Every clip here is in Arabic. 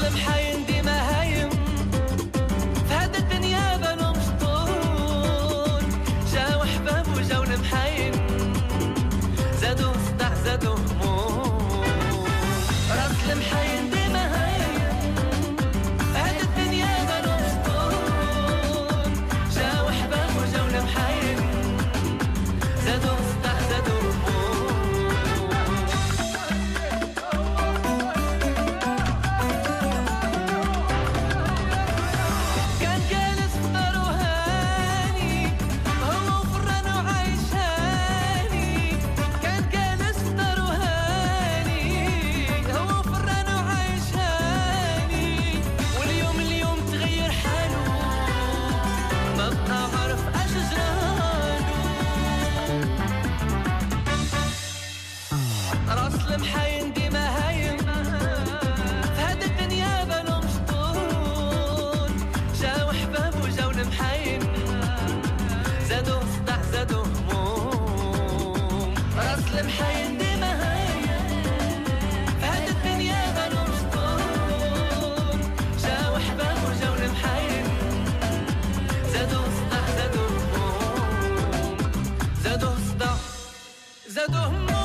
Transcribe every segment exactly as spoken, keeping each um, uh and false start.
المحاين ديما هايم في هاد الدنيا بانو مسطول، جاو احباب وجاو المحاين زادو صداع زادو هموم. راس المحاين ديما هايم في هاد الدنيا بانو مسطول، جاو احباب وجاو المحاين زادو صداع زادو هموم. كان جالس في دارو هاني هو وفران وعايش هاني، كان جالس في دارو هاني هو وفران وعايش هاني، واليوم اليوم تغير حاله ما بقى عارف اش جرالو. راس المحاين ديما هايم في هاد الدنيا بانو مسطول، جاو احباب وجاو المحاين زادو صداع زادو هموم. راس المحاين ديما هايم في هاد الدنيا بانو مسطول، جاو احباب وجاو المحاين زادو صداع زادو هموم، زادو صداع زادو هموم.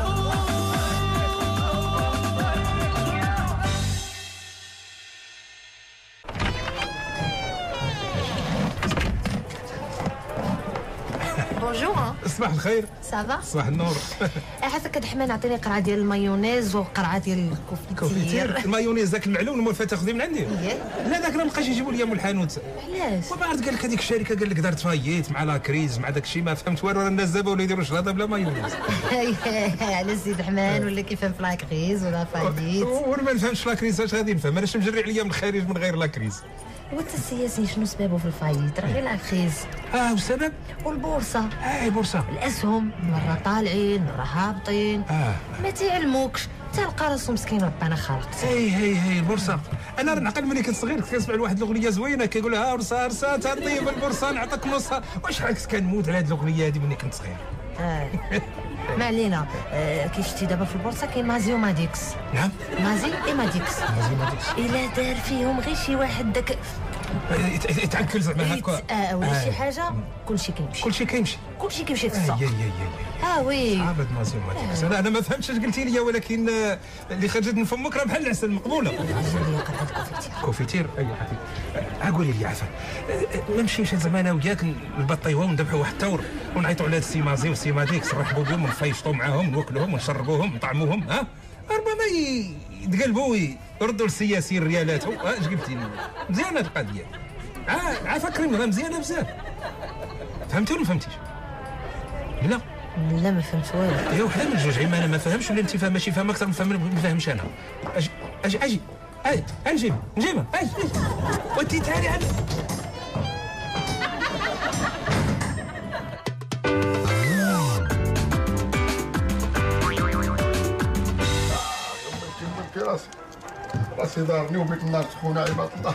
بونجور. صباح الخير. سافا صباح النور. حاسه كتحمل نعطيني قرعه ديال المايونيز وقرعه ديال الكوفيتير. كوفيتير المايونيز ذاك المعلوم المولفه تاخذيه من عندي. ايه لا ذاك راه مابقاش يجيبوا لي من الحانوت. علاش؟ وما عرفت قال لك هذيك الشركه قال لك دارت فاييت مع لاكريز مع داك الشيء ما فهمت والو. راه الناس دابا ولاو يديروا شراطه بلا مايونيز. على سيد حمان ولا كيفهم في لاكريز ولا فايت. وانا ما نفهمش لاكريز اش غادي نفهم. انا مجري عليا من الخارج من غير لاكريز. وانت السياسي شنو سببه في الفايت؟ راه غير لاكريز. اه والسبب؟ والبورصه. اه البورصه الاسهم مره طالعين مره هابطين. اه ما تعلموكش تلقى راسو مسكين ربنا خلق. هي هي هي البورصه. انا نعقل ملي كنت صغير كنت كنسمع لواحد الاغنيه زوينه كيقول لها ورصه ورصه تطيب البورصه نعطيك نصها. وشحال كنت كنموت على هذه الاغنيه هذه ملي كنت صغير. اه ما علينا. آه كي شتي دابا في البورصه كاين مازي وماديكس. نعم مازي اي ماديكس. مازي ماديكس. الا دار فيهم غير شي واحد داك يتعكل زعما هكا اه ولا شي حاجه كلشي كيمشي. كلشي كيمشي كلشي كيمشي في السوق. يا يا يا اه وي عابد مازي ماديكس. انا انا ما فهمتش اش قلتي لي ولكن اللي خرجت من فمك راه بحال العسل مقبوله. كوفيتير اي حبيبي. قولي لي عفا ما نمشيوش زعما انا وياك البطيوه ونذبحوا واحد الثور ونعيطوا على هاد السي مازي والسي ماديكس نرحبوا بهم ونفيشطوا معاهم ونوكلوهم ونشربوهم ونطعموهم. ها ربما يتقلبوا ويردوا للسياسيين ريالاتهم. ها اش قلتي لي؟ مزيانه القضيه. اه عا فكرني مزيانه بزاف. فهمتي ولا ما فهمتيش؟ لا لا ما فهمت والو. يا وحده من الجوج. اما انا ما فهمش ولا انت فاهمه شي فاهمه اكثر من فهم ما فهمش انا. اجي اجي اجي اي نجيب نجيبها اي وانت تعالي عاد. في راسي راسي ضارني وبيت النار تخونا عباد الله.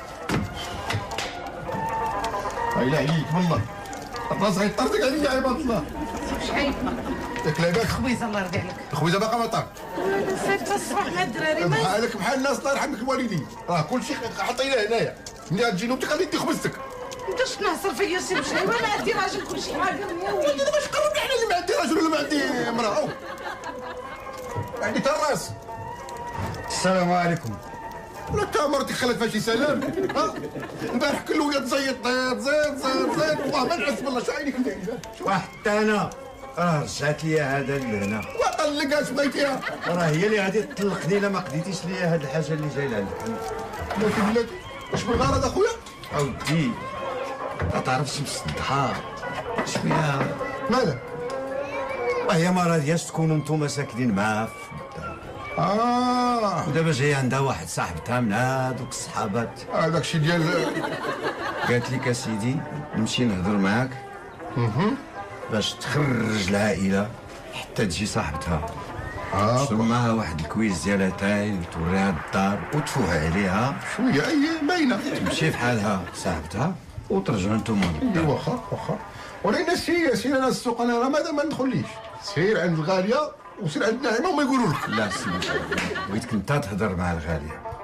عيلة عليك والله الراس غيطردك عليا عباد الله. شحال ياك لاباس خويزه الله يرضي عليك. خويزه باقا ما طار. نسيت الصباح مع الدراري ما بحالك بحال الناس الله يرحم لك الوالدين. راه كلشي حطيناه هنايا. ملي غتجي نوبتك غادي دي خبزتك. انت شنو نهصر فيا سي مشعل وانا عندي راجل كلشي حاضر يا ولدي. انت باش قربني على اللي ما عندي راجل ولا ما عندي امراه. عندي تا الراس. السلام عليكم. ولا تا مرتك خلات فيها شي سلام. ها البارح كله وهي تزيط زيط زيط زيط زيط والله ما نعس بالله. شو عينيك انت؟ وحتى انا راه رجعت لي هذا لهنا. وطلقها اش بغيتيها؟ راه هي اللي غادي تطلقني الا ما قديتيش لي هاد الحاجه اللي جايه لعندك. بلاتي بلاتي واش بالغرض اخويا؟ اودي ما تعرفش مصدحه شويه مالك؟ وهي ما راضياش تكونوا نتوما ساكنين معاها في الدار. اه ودابا جاي عندها واحد صاحبتها من هادوك الصحابات. هذاك الشيء ديال قالت لك اسيدي نمشي نهضر معاك باش تخرج العائله حتى تجي صاحبتها. اه تشرب معها واحد الكويز ديال اتاي وتوريها الدار وتفوه عليها شويه اي باينه. تمشي في حالها صاحبتها وترجعوا نتوما اي للدار. واخا واخا ولكن سير سير انا السوق انا راه ماذا ما ندخليش. سير عند الغاليه وسير عند نعيمه وما يقولوا لك. لا سيدي بغيتك انت تهضر مع الغاليه.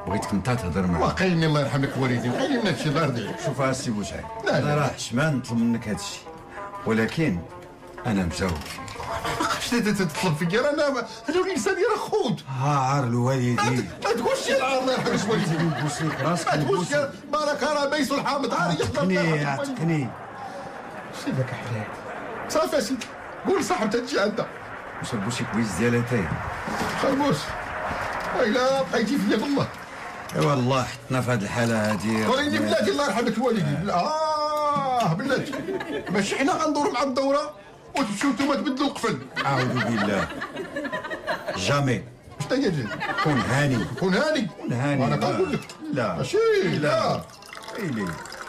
بغيتك انت تهضر معاه. واقيني الله يرحم لك والدي، واقيني من هادشي الله يرضي عليك. شوف السي بوشعيب، لا، انا لا. راه حشمان نطلب منك هذا الشيء، ولكن انا مجاوب فيك. ما بقاش تطلب فيا، راه انا هذا الانسان راه خود. ها عار الوالدي. ما تقولش يا العار الله يرحم والدي. نبوس لك راسك. ما تقولش بارك راه بيس الحامض عاري عتقني عتقني. سيبك حلال. صافي اسيدي، قول صاحبتها تجي انت. واش نبوسك كويس ديالتين. خربوش. الا بقيتي فيا بالله. ايوا الله حطنا في هذه الحاله هذه. وليدي بلاتي الله يرحم لك الوالدين. اه بلاتي ماشي حنا غندوروا مع الدوره وتمشيو نتوما تبدلوا القفل. اعوذ بالله. جامي. شنو هي جي؟ كون هاني. كون هاني. كون هاني. انا كنقول لك. لا. ماشي لا. ويلي.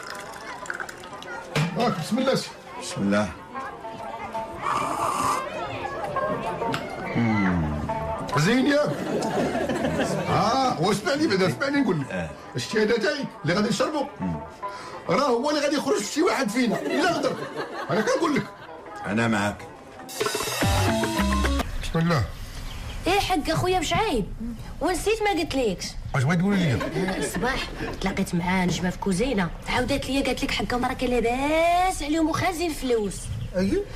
هاك بسم الله سي. بسم الله. زين ياك. اه واسمعني بعدا اسمعني نقول لك. الشهاده تاعي اللي غادي نشربوا راه هو اللي غادي يخرج شي واحد فينا الا غدر. انا كنقول لك. انا معاك. بسم الله. ايه حق اخويا بشعيب، ونسيت ما قلت ليكش. اش بغيت تقولي لي؟ الصباح تلاقيت مع نجمه في كوزينه، عاودت لي قالت لك حقهم راه كان لاباس عليهم وخازين فلوس. اييه.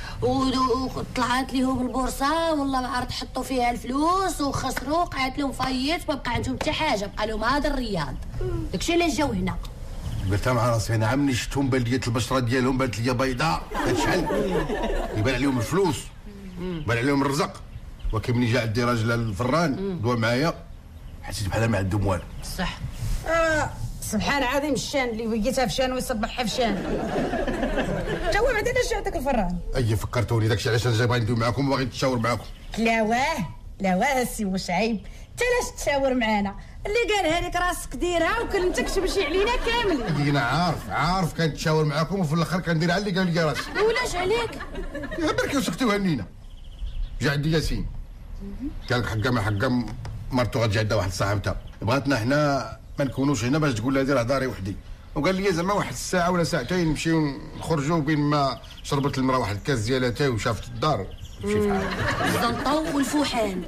وطلعت ليهم البورصه والله ما عرفت حطوا فيها الفلوس وخسروا، قعدت لهم فايت ما بقى عندهم حتى حاجه، بقى لهم هذا الرياض. داكشي اللي جاو هنا. قلتها مع راسي انا عمني شفتهم بلديه البشره ديالهم بانت لي بيضاء كتشعل، يبان عليهم الفلوس يبان عليهم الرزق، ولكن ملي جا عندي راجل الفران دوا معايا حسيت بحال ما عندهم والو. صح. آه سبحان عظيم الشان اللي وقيتها في شان ويصبحها في شان. تا هو بعدا اش جاتك الفران؟ اي فكرتوني داكشي علاش انا جاي باغي ندوي معاكم وباغي نتشاور معاكم. لا واه لا واه السي بوشعيب، انت علاش تشاور معانا؟ اللي قالها لك راسك ديرها وكلمتك تمشي علينا كاملين. انا عارف عارف كنتشاور معاكم وفي الاخر كندير على اللي قال لي راسي. ولاش عليك؟ يا بركي وسكتوا هنينا. جا عندي ياسين قال لك حقا ما حقا مرتو غتجي عندها واحد صاحبتها، بغاتنا حنا ما نكونوش هنا باش تقول لها دير هضاري وحدي، وقال لي زعما واحد الساعه ولا ساعتين نمشيو نخرجوا بين ما شربت المراه واحد الكاس ديال اتاي وشافت الدار تمشي في حالها. الزنطو والفوحان.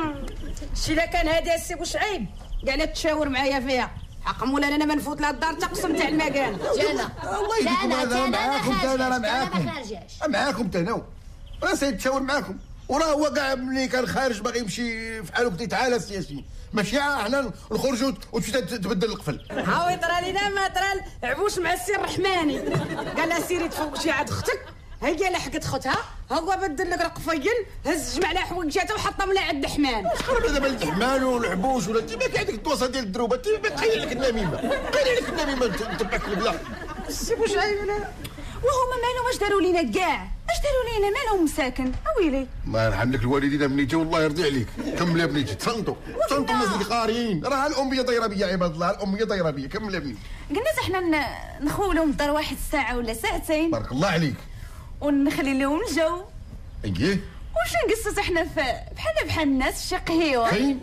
شي الا كان هذا السي بوشعيب كاع لا تشاور معايا فيها، حق مولانا انا ما نفوت لها الدار تقسم تاع المكان. جانا الله يديكم هذا معاكم تا انا راه معاكم. ما خارجاش. معاكم تا انا راه سيد تشاور معاكم، وراه هو كاع ملي كان خارج باغي يمشي في حاله قلت تعالى سياسي ماشي حنا نخرجوا وتمشي تبدل القفل. هاو يطرى لينا ما طرى عبوش مع السي الرحماني، قال لها سيري تفوق شي عاد اختك، هي لحقت خوتها، هو بدل لك رقفين هز جمع لها حوايجاتها وحطهم لها عند الحمان. شكون دابا الحمان والعبوش ولا انت ما كاين هذيك الدواسه ديال الدروبه، انت بقايل لك النميمه، قايل لك النميمه نتبعك البلا. السي بوشعيب انا وهما مالهم اش داروا لينا كاع؟ اش داروا لينا مالهم مساكن؟ اويلي الله يرحم لك الوالدين بنيتي والله يرضي عليك، كمل يا بنيتي تصنتوا تصنتوا الناس اللي قاريين، راه الاميه دايره بيا عباد الله، الاميه دايره بيا، كمل يا بنيتي. قلنا حنا نخولوا من الدار واحد الساعه ولا ساعتين بارك الله عليك ونخلي لهم الجو. اييه واش نقصص احنا بحال بحال الناس في شي قهيوه. كاين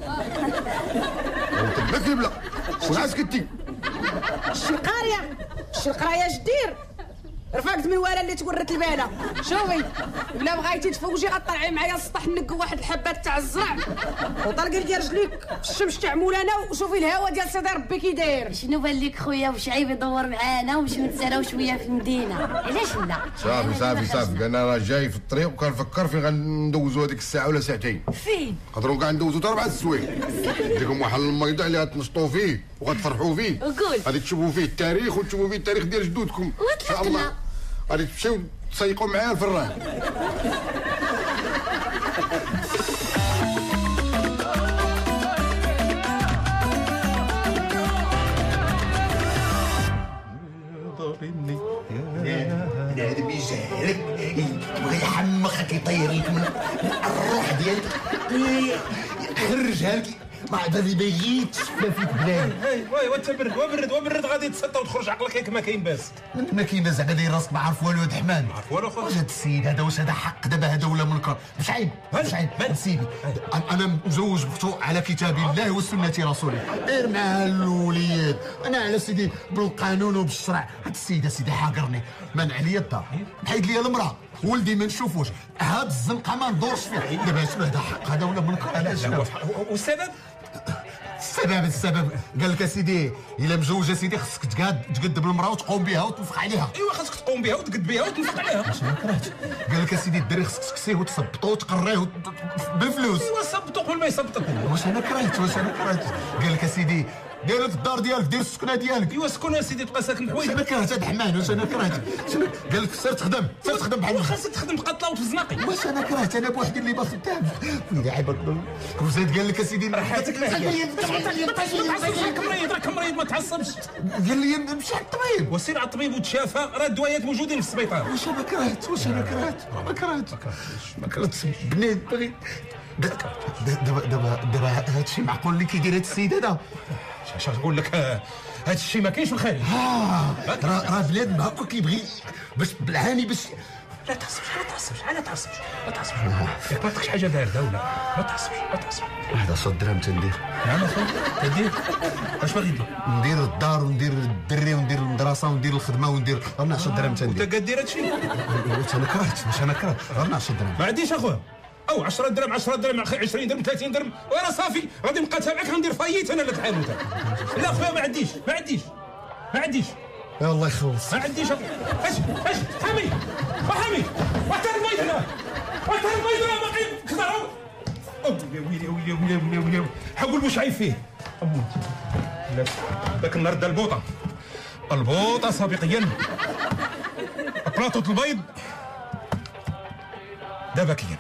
تبعك البلا شنو سكتي؟ الشرقايه الشرقايه اش دير؟ رفقت من ورا اللي تورت الباله. شوفي بلا بغيتي تفوجي غطلعي معايا السطح نقو واحد الحبات تاع الزرع وطلقي لي رجليك في الشمس تاع مولانا وشوفي الهوا ديال سيدي ربي كي داير. شنو بان لك خويا وشعيب يدور معانا ونمشيو نتساراو شويه في المدينه، علاش لا؟ صافي صافي صافي انا راه جاي في الطريق وكنفكر فين غندوزو هذيك الساعه ولا ساعتين. فين؟ نقدروا كاع ندوزو حتى اربع السوايع. نديكم واحد الميضه اللي غتنشطوا فيه وغتفرحوا فيه. وقول غادي تشوفوا فيه التاريخ وتشوفوا فيه التاريخ ديال جدودكم ان شاء الله. غادي تمشيو تسيقوا معايا الفران. هذا بيجهلك يبغي يحمقك يطير لك من الروح ديالك يخرجها لك ما عاد اللي بيجيت شفنا فيك بلاد. وي وانت برد وبرد وبرد غادي تسطى وتخرج عقلك ياك ما كاين باس. ما كاين زعما داير راسك ما عارف والو هاد حمان. عارف والو خويا. واش هاد السيد هذا واش هذا حق دابا هذا ولا منكر؟ بشعيب بشعيب سيدي انا مزوج بختو على كتاب الله وسنه رسوله، غير مع الوليد انا على سيدي بالقانون وبالشرع. هاد السيد سيدي حاقرني منع عليا الدار محيد لي المراه ولدي ما نشوفوش، هاد الزنقه ما ندورش فيها. دابا شنو هذا حق هذا ولا منكر؟ علاش؟ والسبب؟ السبب السبب قال لك اسيدي الا مزوجه سيدي خصك تقاد تقدم المراه وتقوم بها وتنفق عليها. ايوا خصك تقوم بها وتقد بها وتنفق عليها. واش انا كرهت قال لك اسيدي الدري خصك تكسيه وتثبطو وتقريه بفلوس. ايوا صبطو قبل ما يصبطك. واش انا كرهت واش انا كرهت قال لك اسيدي دير لك الدار ديالك دير السكنه ديالك. ايوا سكن اسيدي تبقى ساكن حوايج. انا كرهت هاد حمان واش انا كرهت قال لك سير تخدم سير تخدم بحال خاصك تخدم قطله وتزنقي. واش انا كرهت انا بوحدي اللي باغي خدام ويلي عيب وزاد قال لك اسيدي راحتك معايا مريض راك مريض ما تعصبش. قال لي نمشي على الطبيب وسير على الطبيب وتشافى راه الدوايات موجودين في السبيطار. واش انا كرهت واش انا كرهت ما كرهت ما كرهتش بنات باغي دابا دابا دابا هادشي معقول اللي كيدير هاد السيد هذا. اش نقول لك هاد الشيء ما كاينش في الخارج. اه راه راه بلاد ما هكا كيبغي باش بالعاني باش لا تعصبش لا تعصبش لا تعصبش لا تعصبش ياك ما عطاكش حاجه بارده ولا ما تعصبش ما تعصبش. هذا صد درهم تندير. نعم اخويا تندير اش باغي دير؟ ندير الدار وندير الدري وندير المدرسه وندير الخدمه وندير غير عشرة درهم تندير. انت قادير هادشي؟ واش انا كرهت واش انا كرهت غير عشرة درهم. ما عنديش اخويا او عشرة درهم عشرة درهم عشرين درهم ثلاثين درهم وانا صافي غادي نبقى تابعك غندير فايت انا لك الحانوت. لا اخويا ما عنديش ما عنديش ما عنديش يا الله يخلص ما عنديش. اش اش حمي وحمي وحتى البيض هنا وحتى البيض هنا باقي كثروا. ويلي ويلي ويلي ويلي ويلي حقول واش عيب فيه لا ذاك النهار دا البوطه البوطه سابقيا بلاطه البيض دابا كاين.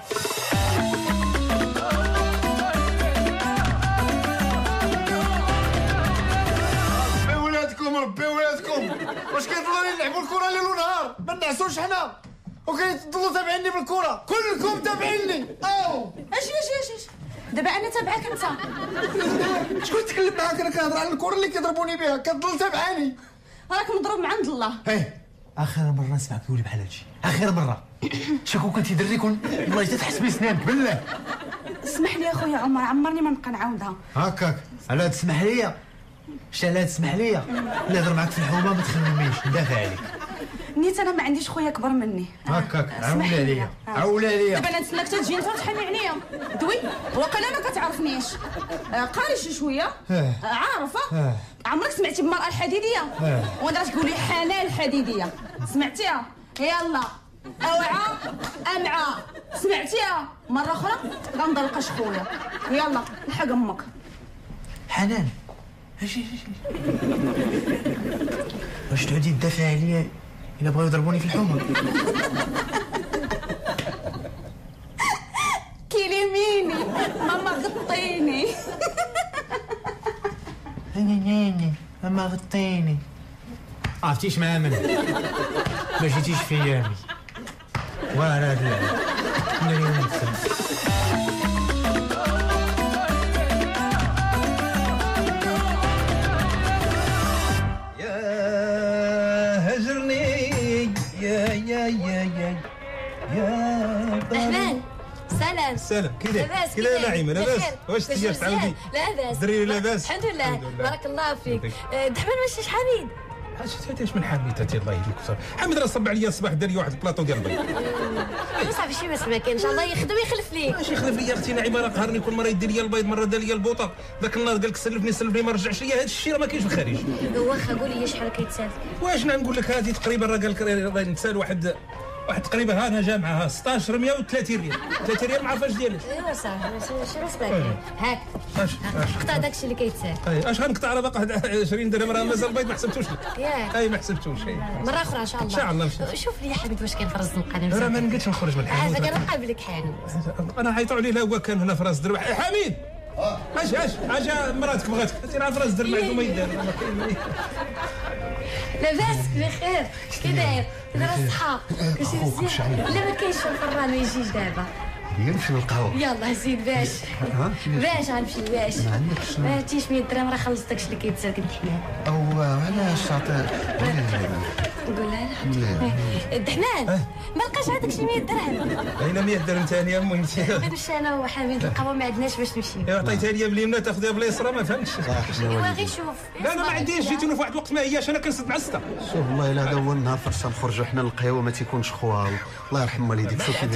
ربي ولادكم ربي ولادكم واش كيفضلوا يلعبوا الكره ليل ونهار ما نعسوش حنا وكيفضلوا تابعيني بالكره كلكم تابعيني. او اش اش اش اش دابا انا تابعك انت. شكون تكلم معاك انا كنهضر على الكره اللي كيضربوني بها كتضل تابعاني. راك مضروب من عند الله. ايه اخر مره نسمعك تقولي بحال هادشي اخر مره شكون كنتي دري كون والله حتى تحس بسنانك بالله. اسمح لي اخويا عمر عمرني ما نبقى نعاودها. هكاك على تسمح ليا شتا على تسمح ليا نهضر معاك في الحومه ما تخمميش ندافع عليك. نيت انا ما عنديش خويا كبر مني. هكاك عول عليا عول عليا. دابا انا نتسناك تجي انت وتحامي عليا دوي وقيلا ما كتعرفنيش. آه قاري شي شويه آه عارفه آه. عمرك سمعتي بالمراه الحديديه آه. وانا تقولي حنان الحديديه سمعتيها؟ يلا اوعى امعى سمعتيها مره اخرى غنضلقش خويا. يلا لحق امك حنان. اش واش تعودي تدافع عليا الا بغاو يضربوني في الحومه؟ كلميني ماما غطيني. ماما غطيني. عرفتيش مع من ما جيتيش في يامي ولا لا انا اليوم يا يا يا يا رحمن سلام سلام كي داير لاباس كي داير نعيمه لاباس واش تجي تعاودي لاباس دري لاباس الحمد لله بارك الله فيك. دحمن ماشي حميد اش من حميد انت الله يهديك وصافي. حميد راه صب عليا الصباح دار لي واحد البلاطو ديال البيض. صافي شي باش ما كاين ان شاء الله يخدم ويخلف ليك. ماشي يخلف لي اختي نعيمه راه قهرني كل مره يدير لي البيض مره دار لي البوطه. ذاك النهار قال لك سلفني سلفني ما رجعش ليا. هذا الشيء راه ما كاينش في الخارج. واخا قول لي شحال كيتسالك. واش نقول لك هذه تقريبا راه قال لك راه نتسال واحد واحد تقريبا ها انا جامعه ستطاش مية وثلاثين ريال ثلاثين ريال ما عرفاش ديالك. ايوا صافي ماشي راس بالك هاك اش قطع داكشي اللي كيتسال. اي اش غنقطع راه باقي عشرين درهم راه مازال البيض ما حسبتوش لك. ياك اي ما حسبتوش. مره اخرى ان شاء الله. ان شاء الله. شوف لي يا حبيبي واش كاين في راس الزنقه. راه ما نقدش نخرج من الحانوت. هذا كنقابلك حانوت. انا عيطوا عليه لا هو كان هنا في راس درب. حميد اش اش اجا مراتك بغاتك انت راه في راس درب ما عنده ما يدير. لاباس بخير كي داير دابا الصحه كلشي مزيان. لا ما كاينش الفران ما يجيش دابا. نمشي للقهوه. يلا زيد باش باش غنمشي باش ما عرفتيش مية درهم راه خلصت داكشي اللي كيتسال كنت حنان. او علاش تعطي نقول لها دحمان ما لقاش عندك شي مية درهم. اين مية درهم ثانيه المهم نمشي انا وحميد القهوه ما عندناش باش نمشي. ايوا عطيتها لي باليمنى تاخذيها باليسرى ما فهمتش. ايوا غير شوف. لا انا ما عنديش جيتوني في واحد الوقت ما هياش انا كنسد مع السته. شوف والله الا هذا هو النهار فاش نخرجوا حنا للقهوه ما تيكونش خوال الله يرحم والديك. شوف كيفاش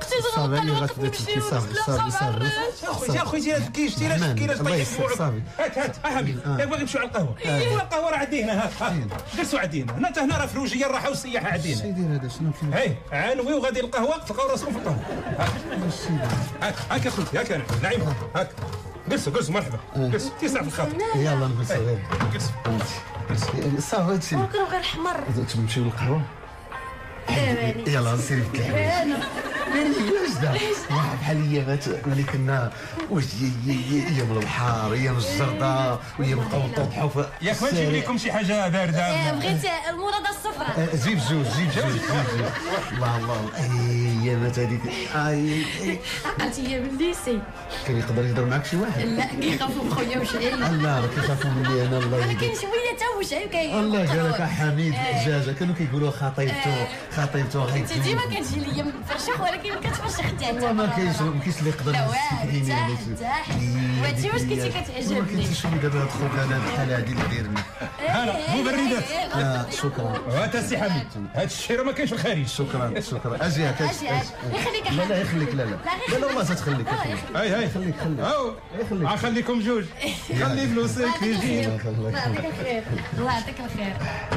وقتي صافي دابا غادي نوقف تبكي نمشي صافي صافي صافي اخويا اخويا لا تبكيش تي لا تبكي لا الله تطيح يسر فوق. صافي هات هات اه حبيبي ياك باغي نمشيو على القهوه ايوا القهوه راه عندي هنا هات هات جلسوا عندي هنا انت هنا راه فروجيه الراحه والسياحه عندي هنا. سيدي هذا شنو كاين؟ هاي عنوي وغادي القهوه تلقاو راسكم في القهوه. هاك هاك اخوتي هاك انا نعيم هاك جلسوا جلسوا مرحبا جلسوا تيسع في الخاطر. يلا نجلسوا غير جلسوا صافي هادشي كانوا غير حمر تمشيو للقهوه يلا سيري تلعبي واش دا بحال ايامات ملي كنا واش ايام البحر ايام الجرده وايام نبقاو نطوحوا في ياك ما نجيب لكم شي حاجه بارده. بغيت المراد الصفراء. جيب جوج جيب جوج جيب جوج الله الله ايامات هذيك عقلت هي من الليسي. كان يقدر يهضر معاك شي واحد؟ لا كيخافوا من خويا وشعيب. لا راه كيخافوا مني انا الله ولكن يهديك. شويه تا وشعيب كي الله قالك حميد الحجاجه كانوا كيقولوا خطيبته خطيبته انت ديما كتجي ليا مفرشخ ولكن ما كتفرشخ حتى انت. ما كاينش ما كاينش اللي يقدر لا يستحيني واعر تاح تاح وهادشي واش كنتي ما كتعجبني. كنتيش شويه دابا هاد خوك انا بحال هادي اللي دايرني. هلا مبردات. لا شكرا وهات السي حميد هاد الشيره ما كاينش في الخارج. شكرا شكرا اجي هاك اجي يخليك لا لا يخليك لا لا لا لا والله تخليك هاي هاي خليك خليك هاو يخليك غنخليكم جوج خلي فلوسك في جيبك. الله يعطيك الخير الله يعطيك الخير.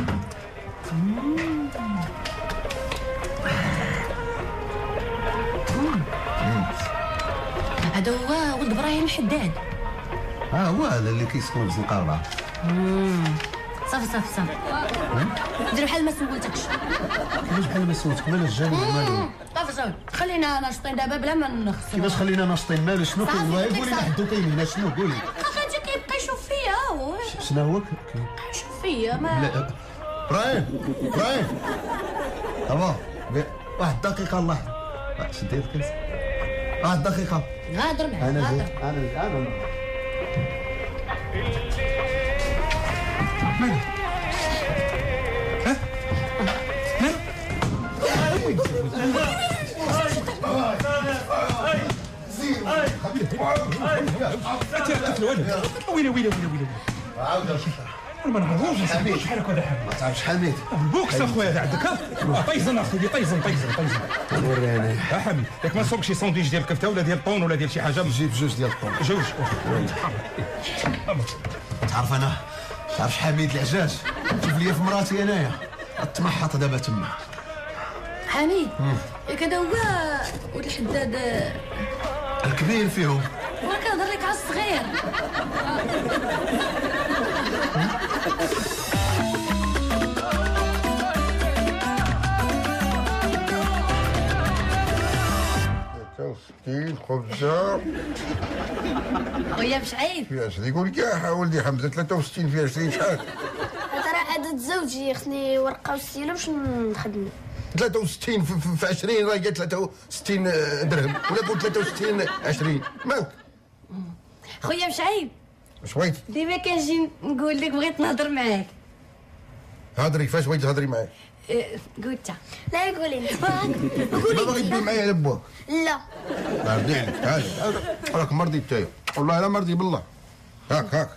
هذا هو ولد ابراهيم الحداد. ها هو هذا اللي كيسكن في القربه. صافي صافي صافي دير بحال ما سولتكش. كيفاش بحال ما سولتك مالو الجانب مالو؟ صافي صافي خلينا ناشطين دابا بلا ما نخسر. كيفاش خلينا ناشطين مالو شنو كاين؟ صافي، قولي لي صافي. حدو كاين شنو قولي اخا كيبقى يشوف فيا هو شنو هو؟ يشوف فيا ما لا ابراهيم ابراهيم دابا واحد الدقيقه الله شدي الكاس واحد الدقيقه غادر معاه انا غادر. جاي انا انا ويلي ويلي ويلي ويلي عاود ما نعرفوش حميد شحال هذا حميد ما تعرفش حميد بوكس اخويا هذا عندك ها طيزن اخويا طيزن طيزن طيزن وريني ها حميد ياك ما تصوبك شي ساندويتش ديال الكفته ولا ديال الطون ولا ديال شي حاجه جيب جوج ديال الطون جوج تعرف انا تعرف حميد العجاج شوف لي في مراتي انايا تمحط دابا تما حميد ياك هذا هو ولد الحداد الكبير فيهم وانا كنهضر لك على الصغير. ستين خبزة خويا بشعيب فيها عشرين يقول كاع ولدي حمزة ثلاثة وستين فيها عشرين شحال؟ هذا راه عدد زوجي خصني ورقه وستيله باش نخدم. ثلاثة وستين في, في, في عشرين راه جات ثلاثة وستين درهم ولا قلت ثلاثة وستين عشرين مالك؟ خويا بشعيب واش بغيتي؟ ديما كنجي نقول لك بغيت نهضر معاك. هضري كيفاش بغيتي تهضري معايا؟ إيه، قول انت. لا قولي انت. ما باغي تبين معايا على باك لا ما ردي عليك تعال راك مرضي نتايا والله لا مرضي بالله هاك هاك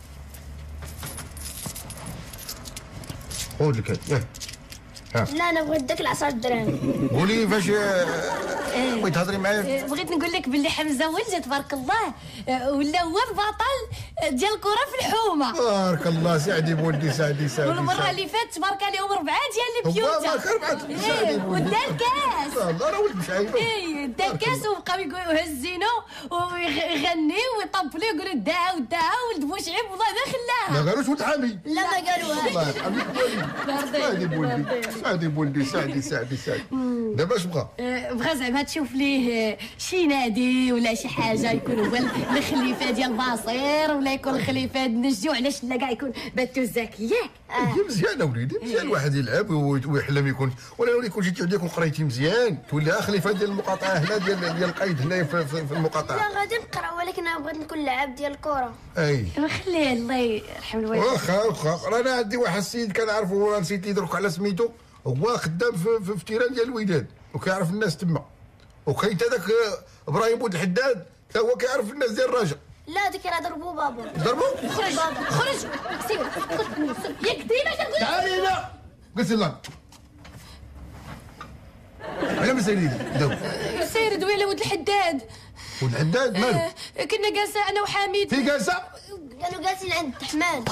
خذ لك هاد لا انا بغيت داك العشرة دراهم. قولي فاش بغيت تهضري معايا إيه، بغيت نقول لك باللي حمزه ولد تبارك الله آه، ولا هو البطل ديال الكره في الحومه. بارك الله سعدي بولدي سعدي سعدي والمره اللي فاتت تبارك عليهم ربعه ديال البيوت. بارك ربعة ايه ودا الكاس. الله راه ولد مشعيب ايه دا الكاس وبقاو يقولوا هزينو ويغني ويطبلوا يقولوا دعا ودعا ولد بوشعيب والله ما خلاها. ما قالوش ولد حامي لا ما قالوها. الله يرحمك سعدي بولدي سعدي بولدي سعدي سعدي سعدي دابا اش بغا؟ آه، بغا زعما تشوف ليه شي نادي ولا شي حاجه يكون هو الخليفه ديال باصير ولا يكون الخليفه نجيو علاش لا كاع يكون باتو زكي ياك. هي مزيانه وليدي مزيان الواحد يلعب ويحلم يكون ولا لو يكون جيتي عندك وقريتي مزيان تولي خليفه ديال المقاطعه هنا ديال ديال القيد هنا في, في, في المقاطعه. لا غادي نقرا ولكن انا بغيت نكون لاعب ديال الكره. اي خليه الله يرحم الوالد. واخا واخا رانا عندي واحد السيد كنعرفو نسيت يدرك على سميتو هو خدام في, في, في تيران ديال الوداد وكيعرف الناس تما وكاين حتى داك ابراهيم بن الحداد حتى هو كيعرف الناس ديال الرجاء. لا ديك راه ضربوا بابا. ضربوا؟ خرج خرج سير ياك ديما كنقول تعالي هنا قلت لا على مسالي دو سير خير دوي على ولد الحداد. ولد الحداد مالو؟ آه كنا جالسه انا وحميد. في جالسه؟ كانوا جالسين عند الرحمن.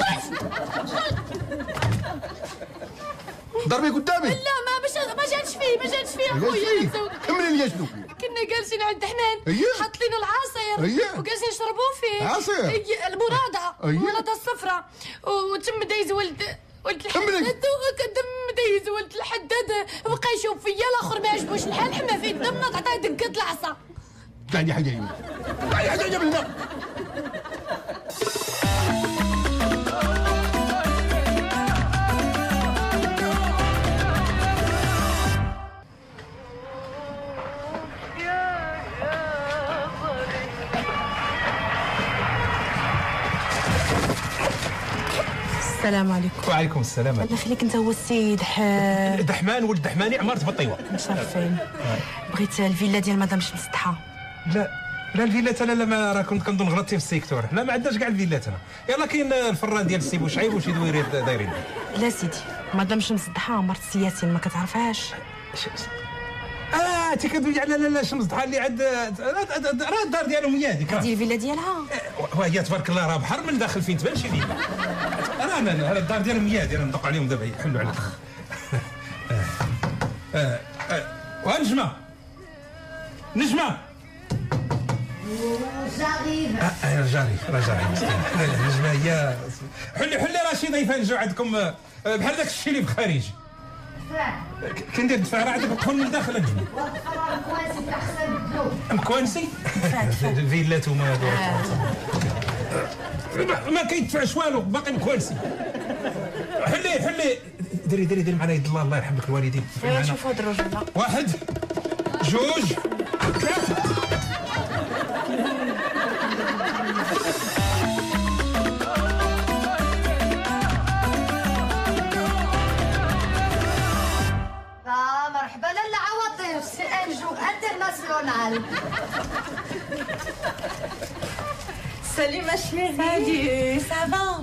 ضربي قدامي؟ لا ما باش ما جاتش فيه ما جاتش فيه اخويا. كملي لي شنو؟ كنا جالسين عند حنان حط لنا العصير وجالسين نشربوا فيه. عصير؟ المرادة المرادة الصفراء وتم دايز ولد ولد الحداد وتم دايز ولد الحداد بقى يشوف فيا الاخر ما عجبوش الحال حما في الدم عطاه دقات العصا. يعني حاجه يعني حاجه جاب لنا. السلام عليكم. وعليكم السلام. الله يخليك انت هو السيد ح... دحمان ولد دحماني عمارة بطيوه. مشرفين. بغيت الفيلا ديال مدام شمسطحه. لا لا الفيلات انا لا ما راه كنت كنظن غلطتي في السيكتور. حنا ما عندناش كاع الفيلات هنا. يلا كاين الفران ديال السي بوشعيب وشي دويرات دايرين. لا سيدي مدام شمسطحه مرت السياسين ما كتعرفهاش. اه انت كدوي على لا لا شمسطحه اللي عند راه الدار ديالهم هي هذيك. هذه الفيلا ديالها. وهي تبارك الله راه بحر من داخل فين تبان شي فيلا. انا انا هذا الدار ديالهم هي هذه انا ندق عليهم دابا يحلوا عليك. اه اه ونجمه نجمه جاري اه جاري راه جاري مسكين. نجمه هي حلي حلي راه شي ضيفه نجوا عندكم بحال داك الشيء اللي بخارج. كندير دفاع راه عندك تدخل من الداخل الجنة. مكوانسي الفيلات وما ما كيدفعش والو باقي مكوانسي. حلي حلي ديري ديري ديري معنا يد الله الله يرحم لك الوالدين. شوف هاد الرجل. واحد جوج مرحبا لاله عواطف سي ان جو انترناسيونال. سليمة شيري سافا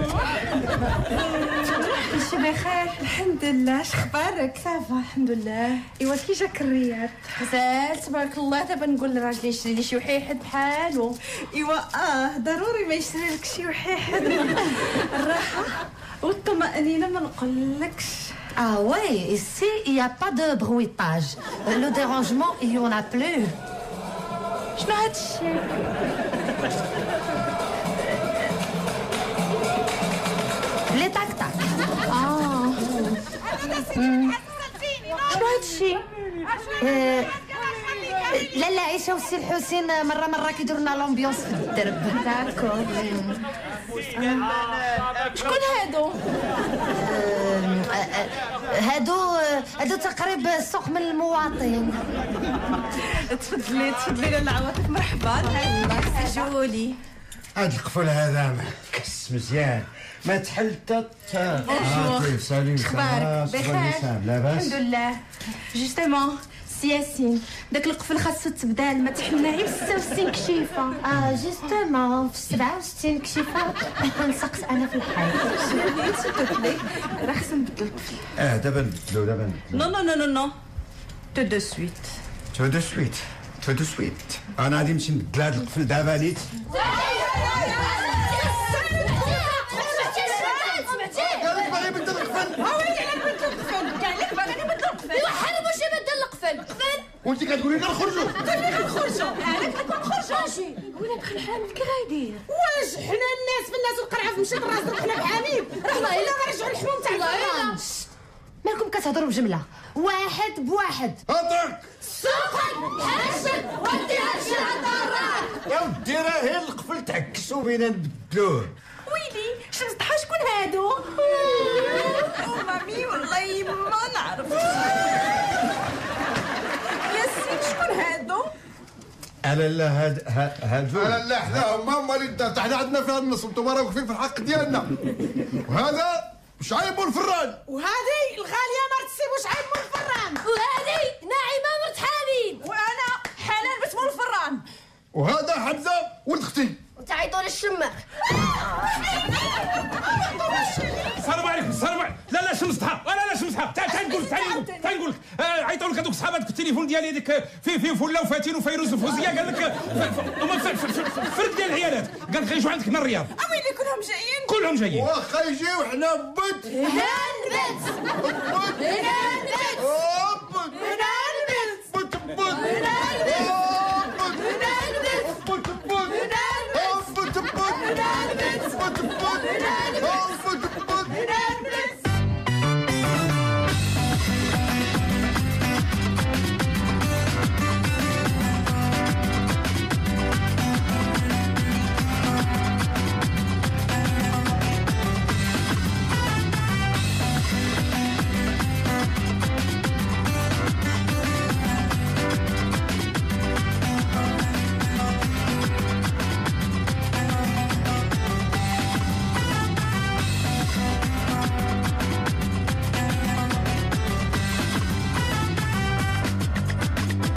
ماشي بخير؟ الحمد لله. شخبارك؟ سافا الحمد لله. ايوا كي جاك الرياض؟ غزال تبارك الله. دابا نقول لراجلي يشري لي شي وحيحد بحالو. ايوا اه ضروري ما يشري لك شي وحيحد. الراحة والطمأنينة ما نقولكش. Ah ouais, ici, il n'y a pas de bruitage. Le dérangement, il n'y en a plus. شنو هاد الشيء؟ لي تاك تاك. اه شنو هاد الشيء؟ لاله عيشه والسي الحسين مره مره كيديروا لنا لومبيونس في الدرب. داكور. شكون هادو؟ هادو هادو تقريب السوق من المواطن. تفضلي تفضلي لاله عواطف. مرحبا. جولي. هاد القفل هذا ما كس مزيان ما تحل حتى. بونجور. سالي اخبارك؟ بخير لاباس الحمد لله. جوستومون سياسين داك القفل خاصو تبدال ما تحلنا غير ستة وستين كشيفه. اه جوستومون في سبعة وستين كشيفه نسقس انا في الحي. سيتوبلي راه خصنا نبدل القفل. اه دابا نبدلو دابا نبدلو. نو نو نو نو نو تو دو سويت. تو دو سويت تو دو سويت. انا غادي نمشي نبدل هاد القفل دابا نيت. وانت كتقولي لنا نخرجوا. كيفاش نخرجوا؟ علاش كنقول نخرجوا؟ ماشي ولا دخل حامل كي غايدير؟ واش حنا الناس في الناس والقرعه في مشات راسنا حنا بحاميم. راه الله الا غنرجعوا الحموم تاع الفران. مالكم كتهضروا بجمله واحد بواحد. هضرك سوقا حاشد ودي هرشي العطارات. يا ودي راه غير القفل تعكسوا بينا نبدلوه. ويلي شمسطحه شكون هادو؟ مامي والله ما نعرف. شكون هادو؟ انا لا هاد هادو انا لا حداهم هما اللي الدار حنا عندنا فيها النص انتم راكم واقفين في الحق ديالنا. وهذا شعيب الفران. وهذه الغاليه مرت السي بوشعيب مول الفران. وهذه ناعمه مرت حميد. وانا حنان بنت مول الفران. وهذا حمزه ولد اختي. وتعيطوا للشماخ. السلام عليكم السلام عليكم. لا لا شمسطحه لا لا شمسطحه تعال تعال نقول تعال نقول تعال نقول لك عيطوا لك هذوك صحابات كنت التليفون ديالي هذيك فيه فيه فله وفاتين وفيروز وفوزيه قال لك هما فرق ديال العيالات قال لك غيجوا عندك من الرياض. ويلي كلهم جايين كلهم جايين واخا يجيو حنا بت هنا البت بت هنا البت بت هنا البت بت بت هنا البت بت هنا البت بت بت هنا البت بت بت هنا البت بت بت